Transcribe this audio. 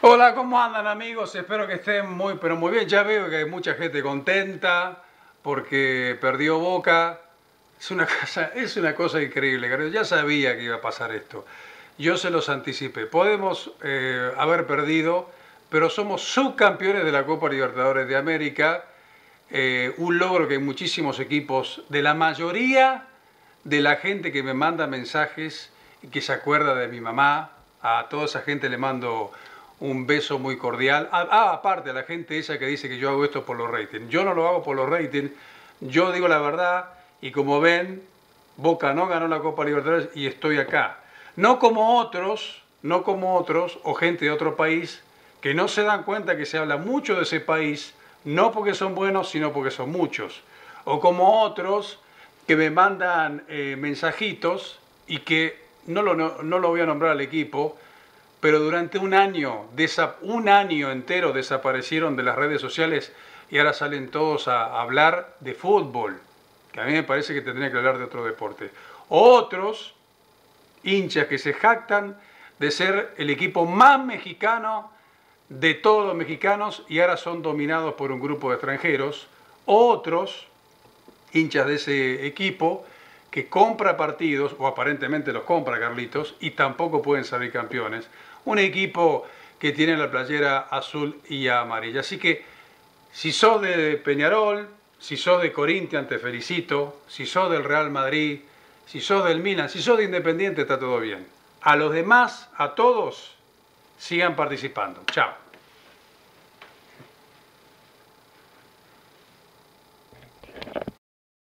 Hola, ¿cómo andan amigos? Espero que estén muy, pero muy bien. Ya veo que hay mucha gente contenta porque perdió Boca. Es una cosa increíble, Garrido. Ya sabía que iba a pasar esto. Yo se los anticipé. Podemos haber perdido, pero somos subcampeones de la Copa Libertadores de América. Un logro que muchísimos equipos, de la mayoría de la gente que me manda mensajes y que se acuerda de mi mamá, a toda esa gente le mando un beso muy cordial. Aparte, a la gente esa que dice que yo hago esto por los ratings. Yo no lo hago por los ratings, yo digo la verdad y como ven, Boca no ganó la Copa Libertadores y estoy acá. No como otros o gente de otro país que no se dan cuenta que se habla mucho de ese país, no porque son buenos, sino porque son muchos. O como otros que me mandan mensajitos y que no lo voy a nombrar al equipo, pero durante un año entero desaparecieron de las redes sociales y ahora salen todos a hablar de fútbol, que a mí me parece que tendría que hablar de otro deporte. Otros hinchas que se jactan de ser el equipo más mexicano de todos los mexicanos y ahora son dominados por un grupo de extranjeros. Otros hinchas de ese equipo que compra partidos, o aparentemente los compra Carlitos, y tampoco pueden salir campeones. Un equipo que tiene la playera azul y amarilla. Así que si sos de Peñarol, si sos de Corinthians, te felicito. Si sos del Real Madrid, si sos del Milan, si sos de Independiente, está todo bien. A los demás, a todos, sigan participando. Chao.